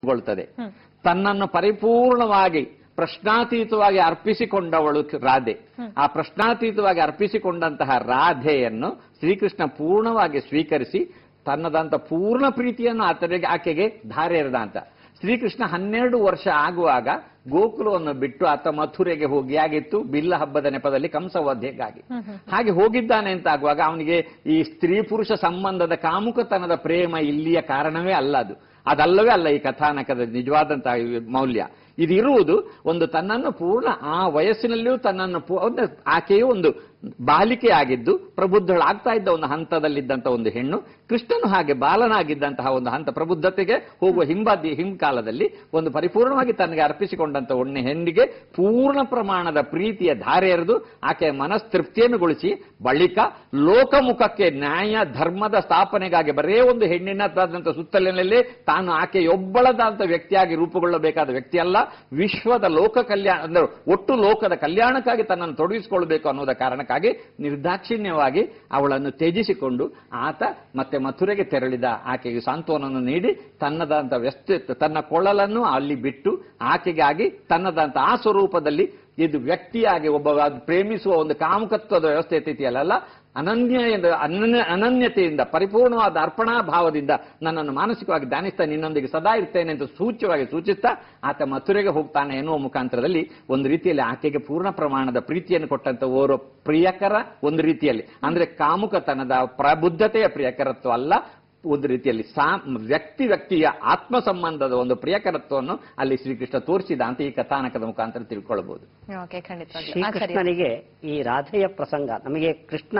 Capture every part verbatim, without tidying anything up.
ಗೊಳ್ತದೆ. ತನ್ನನ್ನು ಪರಿಪೂರ್ಣವಾಗಿ ಪ್ರಶ್ನಾತೀತವಾಗಿ ಅರ್ಪಿಸಿಕೊಂಡವಳು ರಾಧೆ. ಆ ಪ್ರಶ್ನಾತೀತವಾಗಿ ಅರ್ಪಿಸಿಕೊಂಡಂತಹ ರಾಧೆಯನ್ನು ಶ್ರೀಕೃಷ್ಣ ಪೂರ್ಣವಾಗಿ ಸ್ವೀಕರಿಸಿ ತನ್ನದಂತ ಪೂರ್ಣ ಪ್ರೀತಿಯನ್ನು ಆತನಿಗೆ ಆಕೆಗೆ ಧಾರೆ ಎರೆದ ಅಂತ. ಶ್ರೀಕೃಷ್ಣ ಹನ್ನೆರಡು ವರ್ಷ ಆಗುವಾಗ ಗೋಕುಲವನ್ನು ಬಿಟ್ಟು ಆತ ಮಥುರೆಗೆ ಹೋಗಿ ಆಗಿತ್ತು ಬಿಲ್ಲ ಹಬ್ಬದ ನೆಪದಲ್ಲಿ ಕಂಸವಧೆಗಾಗಿ. ಹಾಗೆ ಹೋಗಿದ್ದಾನೆ ಅಂತ ಆಗುವಾಗ ಅವನಿಗೆ ಈ ಸ್ತ್ರೀ ಪುರುಷ ಸಂಬಂಧದ ಕಾಮುಕತನದ ಪ್ರೇಮ ಇಲ್ಲಿಯ ಕಾರಣವೇ ಅಲ್ಲ. ಅದು ಅದಲ್ಲವೇ ಅಲ್ಲ ಈ ಕಥಾನಕದ ನಿಜವಾದಂತಹ ಮೌಲ್ಯ. ಇದಿರುವುದು ಒಂದು ತನ್ನನ್ನು ಪೂರ್ಣ ಆ ವಯಸ್ಸಿನಲ್ಲಿಯೂ ತನ್ನನ್ನು ಆಕೆಯೂ ಒಂದು ಬಾಲಿಕೆ ಆಗಿದ್ದು ಪ್ರಬುದ್ಧಳಾಗ್ತಾ ಇದ್ದ ಒಂದು ಹಂತದಲ್ಲಿದ್ದಂತಹ ಒಂದು ಹೆಣ್ಣು, ಕೃಷ್ಣನು ಹಾಗೆ ಬಾಲನಾಗಿದ್ದಂತಹ ಒಂದು ಹಂತ ಪ್ರಬುದ್ಧತೆಗೆ ಹೋಗುವ ಹಿಂಬದಿ ಹಿಂಕಾಲದಲ್ಲಿ ಒಂದು ಪರಿಪೂರ್ಣವಾಗಿ ತನಗೆ ಅರ್ಪಿಸಿಕೊಂಡಂತ ಒಣ್ಣೆ ಹೆಣ್ಣಿಗೆ ಪೂರ್ಣ ಪ್ರಮಾಣದ ಪ್ರೀತಿಯ ಧಾರೆ ಎರೆದು ಆಕೆಯ ಮನಸ್ತೃಪ್ತಿಯನ್ನು ಗೊಳಿಸಿ ಬಳಿಕ ಲೋಕಮುಖಕ್ಕೆ ನ್ಯಾಯ ಧರ್ಮದ ಸ್ಥಾಪನೆಗಾಗಿ ಬರೇ ಒಂದು ಹೆಣ್ಣಿನದಾದಂಥ ಸುತ್ತಲಿನಲ್ಲಿ ತಾನು ಆಕೆಯೊಬ್ಬಳದಂತ ವ್ಯಕ್ತಿಯಾಗಿ ರೂಪುಗೊಳ್ಳಬೇಕಾದ ವ್ಯಕ್ತಿ ಅಲ್ಲ, ವಿಶ್ವದ ಲೋಕ ಕಲ್ಯಾಣ ಅಂದ್ರೆ ಒಟ್ಟು ಲೋಕದ ಕಲ್ಯಾಣಕ್ಕಾಗಿ ತನ್ನನ್ನು ತೊಡಗಿಸಿಕೊಳ್ಳಬೇಕು ಅನ್ನೋದ ಕಾರಣಕ್ಕಾಗಿ ನಿರ್ದಾಕ್ಷಿಣ್ಯವಾಗಿ ಅವಳನ್ನು ತ್ಯಜಿಸಿಕೊಂಡು ಆತ ಮತ್ತೆ ಮಥುರೆಗೆ ತೆರಳಿದ. ಆಕೆಗೆ ಸಾಂತ್ವನವನ್ನು ನೀಡಿ ತನ್ನದಂತ ವ್ಯಸ್ತ ತನ್ನ ಕೊಳಲನ್ನು ಅಲ್ಲಿ ಬಿಟ್ಟು ಆಕೆಗಾಗಿ ತನ್ನದಂತ ಆ ಸ್ವರೂಪದಲ್ಲಿ ಇದು ವ್ಯಕ್ತಿಯಾಗಿ ಒಬ್ಬ ಪ್ರೇಮಿಸುವ ಒಂದು ಕಾಮುಕತ್ವದ ವ್ಯವಸ್ಥೆ ಸ್ಥಿತಿಯಲ್ಲ, ಅನನ್ಯ ಅನನ್ಯ ಅನನ್ಯತೆಯಿಂದ ಪರಿಪೂರ್ಣವಾದ ಅರ್ಪಣಾ ಭಾವದಿಂದ ನನ್ನನ್ನು ಮಾನಸಿಕವಾಗಿ ಧ್ಯಾನಿಸ್ತಾ ನಿನ್ನೊಂದಿಗೆ ಸದಾ ಇರ್ತೇನೆ ಅಂತ ಸೂಚ್ಯವಾಗಿ ಸೂಚಿಸ್ತಾ ಆತ ಮಥುರೆಗೆ ಹೋಗ್ತಾನೆ ಎನ್ನುವ ಮುಖಾಂತರದಲ್ಲಿ ಒಂದು ರೀತಿಯಲ್ಲಿ ಆಕೆಗೆ ಪೂರ್ಣ ಪ್ರಮಾಣದ ಪ್ರೀತಿಯನ್ನು ಕೊಟ್ಟಂತ ಓರ್ವ ಪ್ರಿಯಕರ, ಒಂದು ರೀತಿಯಲ್ಲಿ ಅಂದ್ರೆ ಕಾಮುಕತನದ ಪ್ರಬುದ್ಧತೆಯ ಪ್ರಿಯಕರತ್ವ ಅಲ್ಲ, ಒಂದು ರೀತಿಯಲ್ಲಿ ಸಾ ವ್ಯಕ್ತಿ ವ್ಯಕ್ತಿಯ ಆತ್ಮ ಸಂಬಂಧದ ಒಂದು ಪ್ರಿಯಕರತ್ವವನ್ನು ಅಲ್ಲಿ ಶ್ರೀಕೃಷ್ಣ ತೋರಿಸಿದ ಅಂತ ಈ ಕಥಾನಕದ ಮುಖಾಂತರ ತಿಳ್ಕೊಳ್ಬಹುದು. ಶ್ರೀಕೃಷ್ಣನಿಗೆ ಈ ರಾಧೆಯ ಪ್ರಸಂಗ, ನಮಗೆ ಕೃಷ್ಣ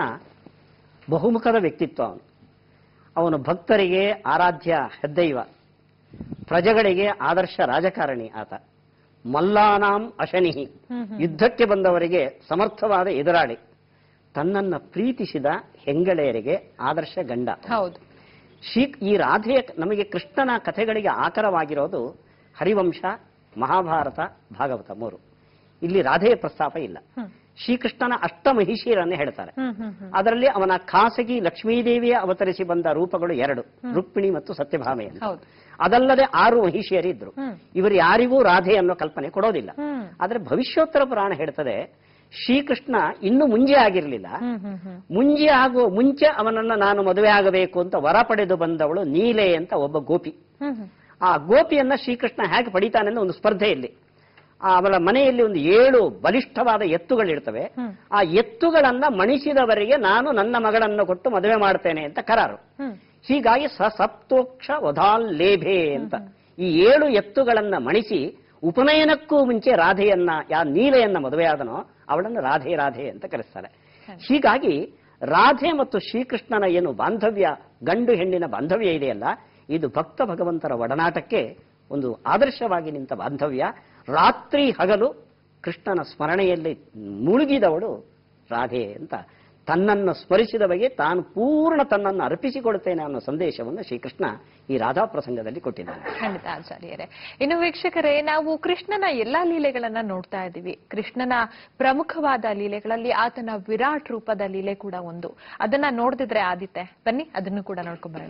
ಬಹುಮುಖದ ವ್ಯಕ್ತಿತ್ವ. ಅವನು ಅವನು ಭಕ್ತರಿಗೆ ಆರಾಧ್ಯ ಹೆದ್ದೈವ, ಪ್ರಜೆಗಳಿಗೆ ಆದರ್ಶ ರಾಜಕಾರಣಿ. ಆತ ಮಲ್ಲಾನಾಂ ಅಶನಿಹಿ, ಯುದ್ಧಕ್ಕೆ ಬಂದವರಿಗೆ ಸಮರ್ಥವಾದ ಎದುರಾಳಿ, ತನ್ನನ್ನ ಪ್ರೀತಿಸಿದ ಹೆಂಗಳೆಯರಿಗೆ ಆದರ್ಶ ಗಂಡ. ಹೌದು. ಶ್ರೀ ಈ ರಾಧೆಯ ನಮಗೆ ಕೃಷ್ಣನ ಕಥೆಗಳಿಗೆ ಆಕರವಾಗಿರೋದು ಹರಿವಂಶ, ಮಹಾಭಾರತ, ಭಾಗವತ ಮೂರು. ಇಲ್ಲಿ ರಾಧೆಯ ಪ್ರಸ್ತಾಪ ಇಲ್ಲ. ಶ್ರೀಕೃಷ್ಣನ ಅಷ್ಟ ಮಹಿಷಿಯರನ್ನೇ ಹೇಳ್ತಾರೆ. ಅದರಲ್ಲಿ ಅವನ ಖಾಸಗಿ ಲಕ್ಷ್ಮೀದೇವಿಯ ಅವತರಿಸಿ ಬಂದ ರೂಪಗಳು ಎರಡು, ರುಕ್ಮಿಣಿ ಮತ್ತು ಸತ್ಯಭಾಮೆಯನ್ನು. ಅದಲ್ಲದೆ ಆರು ಮಹಿಷಿಯರಿದ್ರು. ಇವರು ಯಾರಿಗೂ ರಾಧೆ ಅನ್ನೋ ಕಲ್ಪನೆ ಕೊಡೋದಿಲ್ಲ. ಆದ್ರೆ ಭವಿಷ್ಯೋತ್ತರ ಪುರಾಣ ಹೇಳ್ತದೆ ಶ್ರೀಕೃಷ್ಣ ಇನ್ನು ಮುಂಜೆ ಆಗಿರಲಿಲ್ಲ, ಮುಂಜೆ ಆಗುವ ಮುಂಚೆ ಅವನನ್ನ ನಾನು ಮದುವೆ ಆಗಬೇಕು ಅಂತ ವರ ಪಡೆದು ಬಂದವಳು ನೀಲೆ ಅಂತ ಒಬ್ಬ ಗೋಪಿ. ಆ ಗೋಪಿಯನ್ನ ಶ್ರೀಕೃಷ್ಣ ಹೇಗೆ ಪಡಿತಾನೆಂದು ಒಂದು ಸ್ಪರ್ಧೆಯಲ್ಲಿ ಅವಳ ಮನೆಯಲ್ಲಿ ಒಂದು ಏಳು ಬಲಿಷ್ಠವಾದ ಎತ್ತುಗಳಿರ್ತವೆ. ಆ ಎತ್ತುಗಳನ್ನ ಮಣಿಸಿದವರಿಗೆ ನಾನು ನನ್ನ ಮಗಳನ್ನು ಕೊಟ್ಟು ಮದುವೆ ಮಾಡ್ತೇನೆ ಅಂತ ಕರಾರು. ಹೀಗಾಗಿ ಸ ಸಪ್ತೋಕ್ಷ ವಧಾಲ್ ಲೇಭೆ ಅಂತ ಈ ಏಳು ಎತ್ತುಗಳನ್ನ ಮಣಿಸಿ ಉಪನಯನಕ್ಕೂ ಮುಂಚೆ ರಾಧೆಯನ್ನ ಯಾ ನೀಲೆಯನ್ನ ಮದುವೆಯಾದನೋ ಅವಳನ್ನು ರಾಧೆ ರಾಧೆ ಅಂತ ಕರೆಸ್ತಾರೆ. ಹೀಗಾಗಿ ರಾಧೆ ಮತ್ತು ಶ್ರೀಕೃಷ್ಣನ ಏನು ಬಾಂಧವ್ಯ, ಗಂಡು ಹೆಣ್ಣಿನ ಬಾಂಧವ್ಯ ಇದೆಯಲ್ಲ, ಇದು ಭಕ್ತ ಭಗವಂತರ ಒಡನಾಟಕ್ಕೆ ಒಂದು ಆದರ್ಶವಾಗಿ ನಿಂತ ಬಾಂಧವ್ಯ. ರಾತ್ರಿ ಹಗಲು ಕೃಷ್ಣನ ಸ್ಮರಣೆಯಲ್ಲಿ ಮುಳುಗಿದವಳು ರಾಧೆ ಅಂತ ತನ್ನನ್ನು ಸ್ಮರಿಸಿದ ಬಗೆ ತಾನು ಪೂರ್ಣ ತನ್ನನ್ನು ಅರ್ಪಿಸಿಕೊಳ್ತೇನೆ ಅನ್ನೋ ಸಂದೇಶವನ್ನು ಶ್ರೀಕೃಷ್ಣ ಈ ರಾಧಾ ಪ್ರಸಂಗದಲ್ಲಿ ಕೊಟ್ಟಿದ್ದಾನೆ. ಖಂಡಿತ ಆಚಾರ್ಯರೇ. ಇನ್ನು ವೀಕ್ಷಕರೇ, ನಾವು ಕೃಷ್ಣನ ಎಲ್ಲಾ ಲೀಲೆಗಳನ್ನ ನೋಡ್ತಾ ಇದ್ದೀವಿ. ಕೃಷ್ಣನ ಪ್ರಮುಖವಾದ ಲೀಲೆಗಳಲ್ಲಿ ಆತನ ವಿರಾಟ್ ರೂಪದ ಲೀಲೆ ಕೂಡ ಒಂದು. ಅದನ್ನ ನೋಡ್ದಿದ್ರೆ ಆದಿತ್ತೆ, ಬನ್ನಿ ಅದನ್ನು ಕೂಡ ನೋಡ್ಕೊಂಡ್ಬರೋಣ.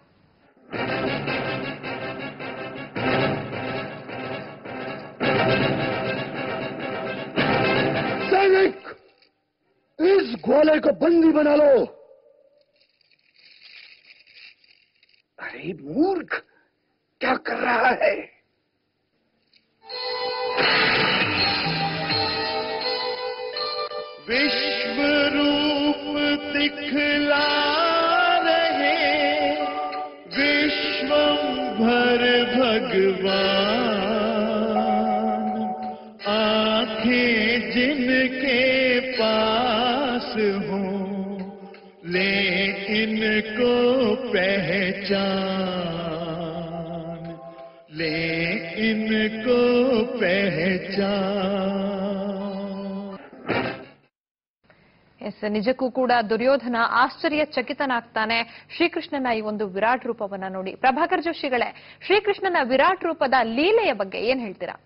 इस ग्वाले को बंदी बना लो। अरे मूर्ख, क्या कर रहा है? विश्व रूप दिखला रहे विश्वंभर भगवान, आंखें जिनके पास हो लेकिन को पहचान, लेकिन को पहचान. ಎಸ್, ನಿಜಕ್ಕೂ ಕೂಡ ದುರ್ಯೋಧನ ಆಶ್ಚರ್ಯಚಕಿತನಾಗ್ತಾನೆ ಶ್ರೀಕೃಷ್ಣನ ಈ ಒಂದು ವಿರಾಟ್ ರೂಪವನ್ನ ನೋಡಿ. ಪ್ರಭಾಕರ್ ಜೋಶಿಗಳೇ, ಶ್ರೀಕೃಷ್ಣನ ವಿರಾಟ್ ರೂಪದ ಲೀಲೆಯ ಬಗ್ಗೆ ಏನ್ ಹೇಳ್ತೀರಾ?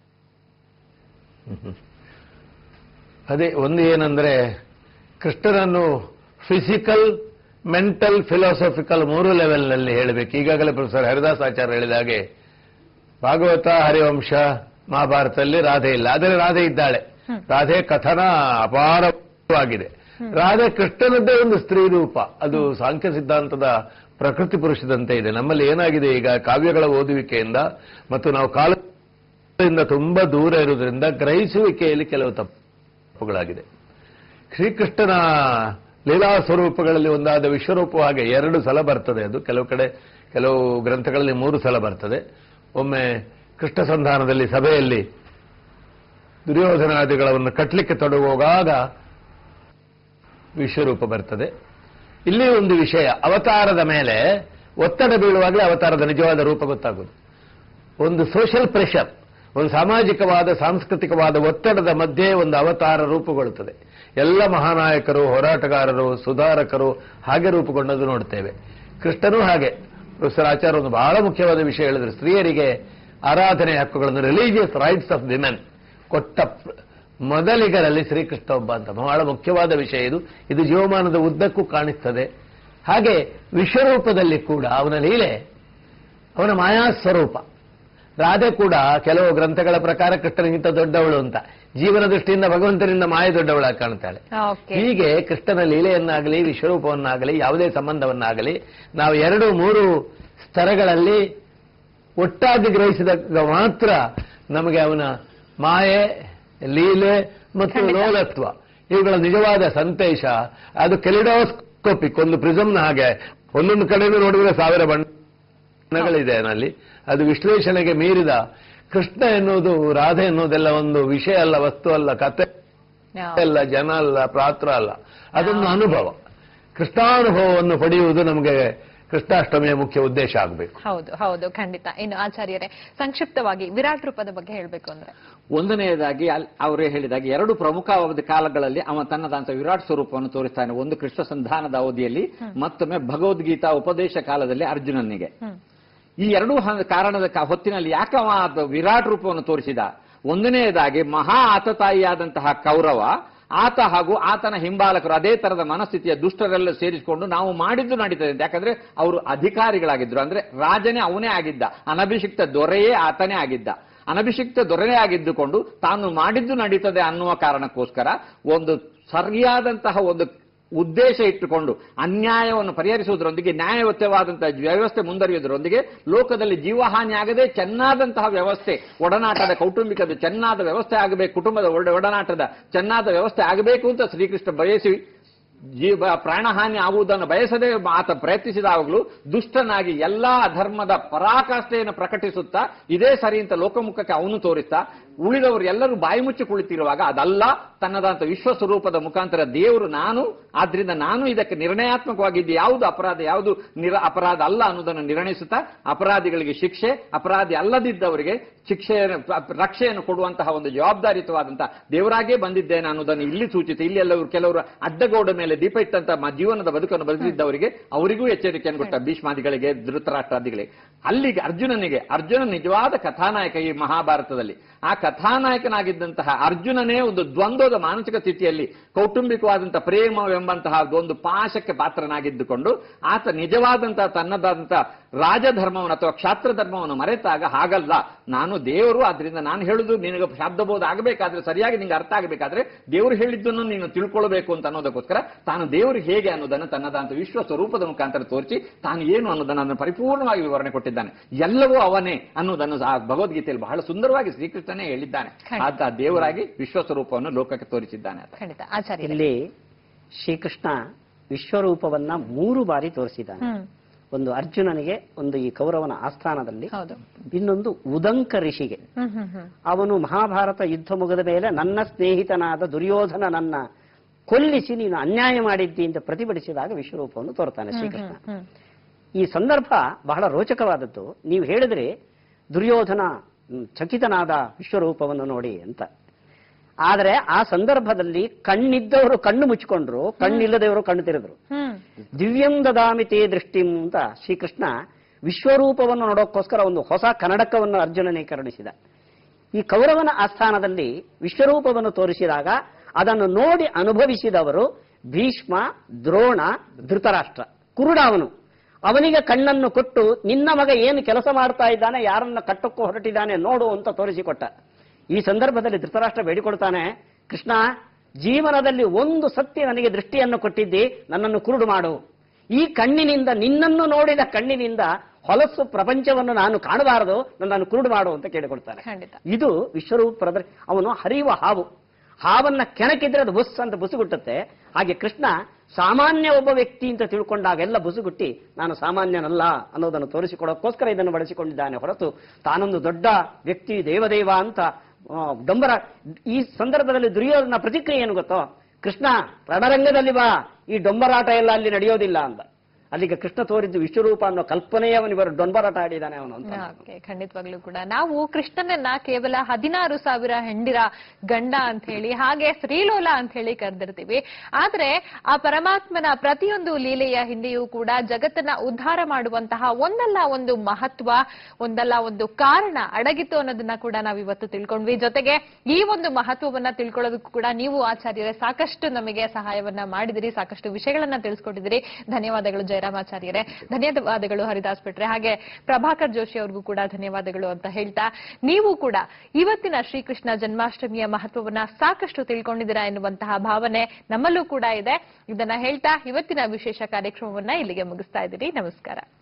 ಅದೇ ಒಂದು ಏನಂದ್ರೆ, ಕೃಷ್ಣನನ್ನು ಫಿಸಿಕಲ್, ಮೆಂಟಲ್, ಫಿಲಾಸಫಿಕಲ್ ಮೂರು ಲೆವೆಲ್ನಲ್ಲಿ ಹೇಳಬೇಕು. ಈಗಾಗಲೇ ಪ್ರೊಫೆಸರ್ ಹರಿದಾಸ್ ಆಚಾರ್ಯ ಹೇಳಿದ ಹಾಗೆ ಭಾಗವತ ಹರಿವಂಶ ಮಹಾಭಾರತದಲ್ಲಿ ರಾಧೆ ಇಲ್ಲ, ಆದರೆ ರಾಧೆ ಇದ್ದಾಳೆ. ರಾಧೆ ಕಥನ ಅಪಾರವಾಗಿದೆ. ರಾಧೆ ಕೃಷ್ಣನದ್ದೇ ಒಂದು ಸ್ತ್ರೀ ರೂಪ. ಅದು ಸಾಂಖ್ಯ ಸಿದ್ಧಾಂತದ ಪ್ರಕೃತಿ ಪುರುಷದಂತೆ ಇದೆ. ನಮ್ಮಲ್ಲಿ ಏನಾಗಿದೆ ಈಗ, ಕಾವ್ಯಗಳ ಓದುವಿಕೆಯಿಂದ ಮತ್ತು ನಾವು ಕಾಲದಿಂದ ತುಂಬಾ ದೂರ ಇರುವುದರಿಂದ ಗ್ರಹಿಸುವಿಕೆಯಲ್ಲಿ ಕೆಲವು ತಪ್ಪುಗಳಾಗಿದೆ. ಶ್ರೀಕೃಷ್ಣನ ಲೀಲಾ ಸ್ವರೂಪಗಳಲ್ಲಿ ಒಂದಾದ ವಿಶ್ವರೂಪ ಹಾಗೆ ಎರಡು ಸಲ ಬರ್ತದೆ. ಅದು ಕೆಲವು ಕಡೆ ಕೆಲವು ಗ್ರಂಥಗಳಲ್ಲಿ ಮೂರು ಸಲ ಬರ್ತದೆ. ಒಮ್ಮೆ ಕೃಷ್ಣ ಸಂಧಾನದಲ್ಲಿ ಸಭೆಯಲ್ಲಿ ದುರ್ಯೋಧನಾದಿಗಳನ್ನು ಕಟ್ಟಲಿಕ್ಕೆ ತೊಡಗುವಾಗ ವಿಶ್ವರೂಪ ಬರ್ತದೆ. ಇಲ್ಲಿ ಒಂದು ವಿಷಯ, ಅವತಾರದ ಮೇಲೆ ಒತ್ತಡ ಬೀಳುವಾಗಲೇ ಅವತಾರದ ನಿಜವಾದ ರೂಪ ಗೊತ್ತಾಗುವುದು. ಒಂದು ಸೋಷಿಯಲ್ ಪ್ರೆಷರ್, ಒಂದು ಸಾಮಾಜಿಕವಾದ ಸಾಂಸ್ಕೃತಿಕವಾದ ಒತ್ತಡದ ಮಧ್ಯೆ ಒಂದು ಅವತಾರ ರೂಪುಗೊಳ್ಳುತ್ತದೆ. ಎಲ್ಲ ಮಹಾನಾಯಕರು, ಹೋರಾಟಗಾರರು, ಸುಧಾರಕರು ಹಾಗೆ ರೂಪುಗೊಂಡದ್ದು ನೋಡ್ತೇವೆ. ಕೃಷ್ಣನೂ ಹಾಗೆ. ಪ್ರೊಫೆಸರ್ ಆಚಾರ್ಯ ಒಂದು ಬಹಳ ಮುಖ್ಯವಾದ ವಿಷಯ ಹೇಳಿದ್ರು, ಸ್ತ್ರೀಯರಿಗೆ ಆರಾಧನೆ ಹಕ್ಕುಗಳನ್ನು, ರಿಲಿಜಿಯಸ್ ರೈಟ್ಸ್ ಆಫ್ ವಿಮೆನ್ ಕೊಟ್ಟ ಮೊದಲಿಗರಲ್ಲಿ ಶ್ರೀಕೃಷ್ಣ ಒಬ್ಬ ಅಂತ. ಬಹಳ ಮುಖ್ಯವಾದ ವಿಷಯ ಇದು. ಇದು ಜೀವಮಾನದ ಉದ್ದಕ್ಕೂ ಕಾಣಿಸ್ತದೆ. ಹಾಗೆ ವಿಶ್ವರೂಪದಲ್ಲಿ ಕೂಡ ಅವನ ಲೀಲೆ, ಅವನ ಮಾಯಾ ಸ್ವರೂಪ. ರಾಧೆ ಕೂಡ ಕೆಲವು ಗ್ರಂಥಗಳ ಪ್ರಕಾರ ಕೃಷ್ಣನಿಗಿಂತ ದೊಡ್ಡವಳು ಅಂತ, ಜೀವನ ದೃಷ್ಟಿಯಿಂದ ಭಗವಂತನಿಂದ ಮಾಯ ದೊಡ್ಡವಳಾಗಿ ಕಾಣ್ತಾಳೆ. ಹೀಗೆ ಕೃಷ್ಣನ ಲೀಲೆಯನ್ನಾಗಲಿ ವಿಶ್ವರೂಪವನ್ನಾಗಲಿ ಯಾವುದೇ ಸಂಬಂಧವನ್ನಾಗಲಿ ನಾವು ಎರಡು ಮೂರು ಸ್ತರಗಳಲ್ಲಿ ಒಟ್ಟಾಗಿ ಗ್ರಹಿಸಿದಾಗ ಮಾತ್ರ ನಮಗೆ ಅವನ ಮಾಯೆ, ಲೀಲೆ ಮತ್ತು ಲೋಲತ್ವ ಇವುಗಳ ನಿಜವಾದ ಸಂದೇಶ. ಅದು ಕೆಲಿಡೋಸ್ಕೋಪಿಕ್, ಒಂದು ಪ್ರಿಸಮ್ನ ಹಾಗೆ ಒಂದೊಂದು ಕಡೆಯಿಂದ ನೋಡಿದ್ರೆ ಸಾವಿರ ಬಣ್ಣಗಳಿದೆ ಅಲ್ಲಿ. ಅದು ವಿಶ್ಲೇಷಣೆಗೆ ಮೀರಿದ ಕೃಷ್ಣ ಎನ್ನುವುದು, ರಾಧೆ ಎನ್ನುವುದೆಲ್ಲ ಒಂದು ವಿಷಯ ಅಲ್ಲ, ವಸ್ತು ಅಲ್ಲ, ಕಥೆ ಅಲ್ಲ, ಜನ ಅಲ್ಲ, ಪಾತ್ರ ಅಲ್ಲ. ಅದೊಂದು ಅನುಭವ. ಕೃಷ್ಣಾನುಭವವನ್ನು ಪಡೆಯುವುದು ನಮಗೆ ಕೃಷ್ಣಾಷ್ಟಮಿಯ ಮುಖ್ಯ ಉದ್ದೇಶ ಆಗಬೇಕು. ಹೌದು ಹೌದು ಖಂಡಿತ. ಇನ್ನು ಆಚಾರ್ಯರೇ, ಸಂಕ್ಷಿಪ್ತವಾಗಿ ವಿರಾಟ್ ರೂಪದ ಬಗ್ಗೆ ಹೇಳಬೇಕು ಅಂದ್ರೆ, ಒಂದನೆಯದಾಗಿ ಅವರೇ ಹೇಳಿದಾಗ ಎರಡು ಪ್ರಮುಖ ಕಾಲಗಳಲ್ಲಿ ಅವನು ತನ್ನದಂತ ವಿರಾಟ್ ಸ್ವರೂಪವನ್ನು ತೋರಿಸ್ತಾನೆ. ಒಂದು ಕೃಷ್ಣ ಸಂಧಾನದ ಅವಧಿಯಲ್ಲಿ, ಮತ್ತೊಮ್ಮೆ ಭಗವದ್ಗೀತಾ ಉಪದೇಶ ಕಾಲದಲ್ಲಿ ಅರ್ಜುನನಿಗೆ. ಈ ಎರಡೂ ಕಾರಣದ ಹೊತ್ತಿನಲ್ಲಿ ಯಾಕೆ ಅವ ವಿರಾಟ್ ರೂಪವನ್ನು ತೋರಿಸಿದ? ಒಂದನೆಯದಾಗಿ ಮಹಾ ಆತತಾಯಿಯಾದಂತಹ ಕೌರವ, ಆತ ಹಾಗೂ ಆತನ ಹಿಂಬಾಲಕರು ಅದೇ ತರದ ಮನಸ್ಥಿತಿಯ ದುಷ್ಟರೆಲ್ಲ ಸೇರಿಸಿಕೊಂಡು ನಾವು ಮಾಡಿದ್ದು ನಡೀತದೆ ಅಂತ. ಯಾಕಂದ್ರೆ ಅವರು ಅಧಿಕಾರಿಗಳಾಗಿದ್ರು, ಅಂದ್ರೆ ರಾಜನೇ ಅವನೇ ಆಗಿದ್ದ, ಅನಭಿಷಿಕ್ತ ದೊರೆಯೇ ಆತನೇ ಆಗಿದ್ದ. ಅನಭಿಷಿಕ್ತ ದೊರೆಯೇ ಆಗಿದ್ದುಕೊಂಡು ತಾನು ಮಾಡಿದ್ದು ನಡೀತದೆ ಅನ್ನುವ ಕಾರಣಕ್ಕೋಸ್ಕರ ಒಂದು ಸರಿಯಾದಂತಹ ಒಂದು ಉದ್ದೇಶ ಇಟ್ಟುಕೊಂಡು ಅನ್ಯಾಯವನ್ನು ಪರಿಹರಿಸುವುದರೊಂದಿಗೆ ನ್ಯಾಯಯುತವಾದಂತಹ ವ್ಯವಸ್ಥೆ ಮುಂದುವರಿಯುವುದರೊಂದಿಗೆ ಲೋಕದಲ್ಲಿ ಜೀವಹಾನಿ ಆಗದೆ ಚೆನ್ನಾದಂತಹ ವ್ಯವಸ್ಥೆ, ಒಡನಾಟದ ಕೌಟುಂಬಿಕದ ಚೆನ್ನಾದ ವ್ಯವಸ್ಥೆ ಆಗಬೇಕು, ಕುಟುಂಬದ ಒಡನಾಟದ ಚೆನ್ನಾದ ವ್ಯವಸ್ಥೆ ಆಗಬೇಕು ಅಂತ ಶ್ರೀಕೃಷ್ಣ ಬಯಸಿ ಜೀವ ಪ್ರಾಣಹಾನಿ ಆಗುವುದನ್ನು ಬಯಸದೆ ಆತ ಪ್ರಯತ್ನಿಸಿದಾಗಲೂ ದುಷ್ಟನಾಗಿ ಎಲ್ಲಾ ಧರ್ಮದ ಪರಾಕಾಷ್ಠೆಯನ್ನು ಪ್ರಕಟಿಸುತ್ತಾ ಇದೇ ಸರಿ ಅಂತ ಲೋಕಮುಖಕ್ಕೆ ಅವನು ತೋರಿಸ್ತಾ ಉಳಿದವರು ಎಲ್ಲರೂ ಬಾಯಿ ಮುಚ್ಚಿ ಕುಳಿತಿರುವಾಗ ಅದಲ್ಲ ತನ್ನದಂತ ವಿಶ್ವ ಸ್ವರೂಪದ ಮುಖಾಂತರ ದೇವರು ನಾನು, ಆದ್ರಿಂದ ನಾನು ಇದಕ್ಕೆ ನಿರ್ಣಯಾತ್ಮಕವಾಗಿದ್ದು ಯಾವುದು ಅಪರಾಧ ಯಾವುದು ನಿರ ಅಪರಾಧ ಅಲ್ಲ ಅನ್ನೋದನ್ನು ನಿರ್ಣಯಿಸುತ್ತಾ ಅಪರಾಧಿಗಳಿಗೆ ಶಿಕ್ಷೆ, ಅಪರಾಧಿ ಅಲ್ಲದಿದ್ದವರಿಗೆ ಶಿಕ್ಷೆಯನ್ನು ರಕ್ಷೆಯನ್ನು ಕೊಡುವಂತಹ ಒಂದು ಜವಾಬ್ದಾರಿಯುತವಾದಂತಹ ದೇವರಾಗೇ ಬಂದಿದ್ದೇನೆ ಅನ್ನೋದನ್ನು ಇಲ್ಲಿ ಸೂಚಿತ. ಇಲ್ಲಿ ಎಲ್ಲವರು ಕೆಲವರು ಅಡ್ಡಗೋಡ ಮೇಲೆ ದೀಪ ಇಟ್ಟಂತಹ ಜೀವನದ ಬದುಕನ್ನು ಬದುಕಿದ್ದವರಿಗೆ ಅವರಿಗೂ ಎಚ್ಚರಿಕೆಯನ್ನು ಕೊಟ್ಟ, ಭೀಷ್ಮಾದಿಗಳಿಗೆ, ಧೃತರಾಷ್ಟ್ರಾದಿಗಳಿಗೆ. ಅಲ್ಲಿಗೆ ಅರ್ಜುನನಿಗೆ, ಅರ್ಜುನ ನಿಜವಾದ ಕಥಾನಾಯಕ ಈ ಮಹಾಭಾರತದಲ್ಲಿ. ಆ ಕಥಾನಾಯಕನಾಗಿದ್ದಂತಹ ಅರ್ಜುನನೇ ಒಂದು ದ್ವಂದ್ವದ ಮಾನಸಿಕ ಸ್ಥಿತಿಯಲ್ಲಿ ಕೌಟುಂಬಿಕವಾದಂತಹ ಪ್ರೇಮವೆಂಬಂತಹ ಒಂದು ಪಾಶಕ್ಕೆ ಪಾತ್ರನಾಗಿದ್ದುಕೊಂಡು ಆತ ನಿಜವಾದಂತಹ ತನ್ನದಾದಂತಹ ರಾಜಧರ್ಮವನ್ನು ಅಥವಾ ಕ್ಷಾತ್ರ ಧರ್ಮವನ್ನು ಮರೆತಾಗ ಹಾಗಲ್ಲ, ನಾನು ದೇವರು, ಆದ್ರಿಂದ ನಾನು ಹೇಳುದು ನಿನಗೆ ಶಬ್ದಬೋಧ ಆಗಬೇಕಾದ್ರೆ, ಸರಿಯಾಗಿ ನಿಂಗೆ ಅರ್ಥ ಆಗಬೇಕಾದ್ರೆ ದೇವರು ಹೇಳಿದ್ದನ್ನು ನೀನು ತಿಳ್ಕೊಳ್ಬೇಕು ಅಂತ ಅನ್ನೋದಕ್ಕೋಸ್ಕರ ತಾನು ದೇವರು ಹೇಗೆ ಅನ್ನೋದನ್ನು ತನ್ನದಂತ ವಿಶ್ವ ಸ್ವರೂಪದ ಮುಖಾಂತರ ತೋರಿಸಿ ತಾನು ಏನು ಅನ್ನೋದನ್ನು ಅದನ್ನು ಪರಿಪೂರ್ಣವಾಗಿ ವಿವರಣೆ ಕೊಟ್ಟಿದ್ದಾನೆ. ಎಲ್ಲವೂ ಅವನೇ ಅನ್ನೋದನ್ನು ಆ ಭಗವದ್ಗೀತೆಯಲ್ಲಿ ಬಹಳ ಸುಂದರವಾಗಿ ಶ್ರೀಕೃಷ್ಣನೇ ಹೇಳಿದ್ದಾನೆ. ಆತ ದೇವರಾಗಿ ವಿಶ್ವ ಸ್ವರೂಪವನ್ನು ಲೋಕಕ್ಕೆ ತೋರಿಸಿದ್ದಾನೆ. ಇಲ್ಲಿ ಶ್ರೀಕೃಷ್ಣ ವಿಶ್ವರೂಪವನ್ನ ಮೂರು ಬಾರಿ ತೋರಿಸಿದ್ದಾನೆ. ಒಂದು ಅರ್ಜುನನಿಗೆ, ಒಂದು ಈ ಕೌರವನ ಆಸ್ಥಾನದಲ್ಲಿ, ಇನ್ನೊಂದು ಉದಂಕ ಋಷಿಗೆ. ಅವನು ಮಹಾಭಾರತ ಯುದ್ಧ ಮುಗಿದ ಮೇಲೆ ನನ್ನ ಸ್ನೇಹಿತನಾದ ದುರ್ಯೋಧನ ನನ್ನ ಕೊಲ್ಲಿಸಿ ನೀನು ಅನ್ಯಾಯ ಮಾಡಿದ್ದಿ ಅಂತ ಪ್ರತಿಭಟಿಸಿದಾಗ ವಿಶ್ವರೂಪವನ್ನು ತೋರ್ತಾನೆ ಶ್ರೀಕೃಷ್ಣ. ಈ ಸಂದರ್ಭ ಬಹಳ ರೋಚಕವಾದದ್ದು. ನೀವು ಹೇಳಿದ್ರೆ ದುರ್ಯೋಧನ ಚಕಿತನಾದ ವಿಶ್ವರೂಪವನ್ನು ನೋಡಿ ಅಂತ. ಆದರೆ ಆ ಸಂದರ್ಭದಲ್ಲಿ ಕಣ್ಣಿದ್ದವರು ಕಣ್ಣು ಮುಚ್ಚಿಕೊಂಡ್ರು, ಕಣ್ಣಿಲ್ಲದವರು ಕಣ್ಣು ತೆರೆದ್ರು. ದಿವ್ಯಂ ದದಾಮಿ ತೇ ದೃಷ್ಟಿಂ ಅಂತ ಶ್ರೀಕೃಷ್ಣ ವಿಶ್ವರೂಪವನ್ನು ನೋಡೋಕ್ಕೋಸ್ಕರ ಒಂದು ಹೊಸ ಕನ್ನಡಕವನ್ನು ಅರ್ಜುನನೇ ಕರುಣಿಸಿದ. ಈ ಕೌರವನ ಆಸ್ಥಾನದಲ್ಲಿ ವಿಶ್ವರೂಪವನ್ನು ತೋರಿಸಿದಾಗ ಅದನ್ನು ನೋಡಿ ಅನುಭವಿಸಿದವರು ಭೀಷ್ಮ, ದ್ರೋಣ, ಧೃತರಾಷ್ಟ್ರ. ಕುರುಡ ಅವನು. ಅವನಿಗೆ ಕಣ್ಣನ್ನು ಕೊಟ್ಟು ನಿನ್ನ ಮಗ ಏನು ಕೆಲಸ ಮಾಡ್ತಾ ಇದ್ದಾನೆ, ಯಾರನ್ನ ಕಟ್ಟಕ್ಕೂ ಹೊರಟಿದ್ದಾನೆ ನೋಡು ಅಂತ ತೋರಿಸಿಕೊಟ್ಟ. ಈ ಸಂದರ್ಭದಲ್ಲಿ ಧೃತರಾಷ್ಟ್ರ ಬೇಡಿಕೊಳ್ತಾನೆ, ಕೃಷ್ಣ, ಜೀವನದಲ್ಲಿ ಒಂದು ಸತ್ಯ ನನಗೆ ದೃಷ್ಟಿಯನ್ನು ಕೊಟ್ಟಿದ್ದಿ, ನನ್ನನ್ನು ಕುರುಡು ಮಾಡು. ಈ ಕಣ್ಣಿನಿಂದ, ನಿನ್ನನ್ನು ನೋಡಿದ ಕಣ್ಣಿನಿಂದ ಹೊಲಸು ಪ್ರಪಂಚವನ್ನು ನಾನು ಕಾಣಬಾರದು, ನನ್ನನ್ನು ಕುರುಡು ಮಾಡು ಅಂತ ಕೇಳಿಕೊಳ್ತಾನೆ. ಇದು ವಿಶ್ವರೂಪ ಪ್ರದರ್ ಅವನು ಹರಿಯುವ ಹಾವು. ಹಾವನ್ನ ಕೆಣಕಿದ್ರೆ ಅದು ಬುಸ್ ಅಂತ ಬುಸುಗುಟ್ಟುತ್ತೆ. ಹಾಗೆ ಕೃಷ್ಣ ಸಾಮಾನ್ಯ ಒಬ್ಬ ವ್ಯಕ್ತಿ ಅಂತ ತಿಳ್ಕೊಂಡಾಗೆಲ್ಲ ಬುಸುಗುಟ್ಟಿ ನಾನು ಸಾಮಾನ್ಯನಲ್ಲ ಅನ್ನೋದನ್ನು ತೋರಿಸಿಕೊಡೋಕ್ಕೋಸ್ಕರ ಇದನ್ನು ಬಳಸಿಕೊಂಡಿದ್ದಾನೆ ಹೊರತು ತಾನೊಂದು ದೊಡ್ಡ ವ್ಯಕ್ತಿ, ದೇವದೇವ ಅಂತ ಡೊಂಬರ. ಈ ಸಂದರ್ಭದಲ್ಲಿ ದುರ್ಯೋಧನ ಪ್ರತಿಕ್ರಿಯೆ ಏನು ಗೊತ್ತೋ, ಕೃಷ್ಣ ರಣರಂಗದಲ್ಲಿ ಬಾ, ಈ ಡೊಂಬರಾಟ ಎಲ್ಲ ಅಲ್ಲಿ ನಡೆಯೋದಿಲ್ಲ ಅಂತ. ಅಲ್ಲಿಗೆ ಕೃಷ್ಣ ತೋರಿದ್ದು ವಿಶ್ವರೂಪ ಅನ್ನೋ ಕಲ್ಪನೆಯ ಅವನಿವರು ಡೊಂಬರಾಟ ಆಡಿದ್ದಾನೆ ಅವನು ಅಂತ. ಖಂಡಿತವಾಗ್ಲೂ ಕೂಡ ನಾವು ಕೃಷ್ಣನನ್ನ ಕೇವಲ ಹದಿನಾರು ಸಾವಿರ ಹೆಂಡಿರ ಗಂಡ ಅಂತ ಹೇಳಿ, ಹಾಗೆ ಶ್ರೀಲೋಲ ಅಂತ ಹೇಳಿ ಕರೆದಿರ್ತೀವಿ. ಆದ್ರೆ ಆ ಪರಮಾತ್ಮನ ಪ್ರತಿಯೊಂದು ಲೀಲೆಯ ಹಿಂದೆಯೂ ಕೂಡ ಜಗತ್ತನ್ನ ಉದ್ಧಾರ ಮಾಡುವಂತಹ ಒಂದಲ್ಲ ಒಂದು ಮಹತ್ವ, ಒಂದಲ್ಲ ಒಂದು ಕಾರಣ ಅಡಗಿತ್ತು ಅನ್ನೋದನ್ನ ಕೂಡ ನಾವು ಇವತ್ತು ತಿಳ್ಕೊಂಡ್ವಿ. ಜೊತೆಗೆ ಈ ಒಂದು ಮಹತ್ವವನ್ನ ತಿಳ್ಕೊಳ್ಳೋದಕ್ಕೂ ಕೂಡ ನೀವು ಆಚಾರ್ಯರೇ ಸಾಕಷ್ಟು ನಮಗೆ ಸಹಾಯವನ್ನ ಮಾಡಿದಿರಿ, ಸಾಕಷ್ಟು ವಿಷಯಗಳನ್ನ ತಿಳಿಸ್ಕೊಟ್ಟಿದ್ದೀರಿ. ಧನ್ಯವಾದಗಳು ಜಯರಾಮಾಚಾರ್ಯರೇ, ಧನ್ಯವಾದಗಳು ಹರಿದಾಸ್ ಭಟ್ರೆ, ಹಾಗೆ ಪ್ರಭಾಕರ್ ಜೋಶಿ ಅವ್ರಿಗೂ ಕೂಡ ಧನ್ಯವಾದಗಳು ಅಂತ ಹೇಳ್ತಾ, ನೀವು ಕೂಡ ಇವತ್ತಿನ ಶ್ರೀಕೃಷ್ಣ ಜನ್ಮಾಷ್ಟಮಿಯ ಮಹತ್ವವನ್ನ ಸಾಕಷ್ಟು ತಿಳ್ಕೊಂಡಿದ್ದೀರಾ ಎನ್ನುವಂತಹ ಭಾವನೆ ನಮ್ಮಲ್ಲೂ ಕೂಡ ಇದೆ. ಇದನ್ನ ಹೇಳ್ತಾ ಇವತ್ತಿನ ವಿಶೇಷ ಕಾರ್ಯಕ್ರಮವನ್ನ ಇಲ್ಲಿಗೆ ಮುಗಿಸ್ತಾ ಇದ್ದೀರಿ. ನಮಸ್ಕಾರ.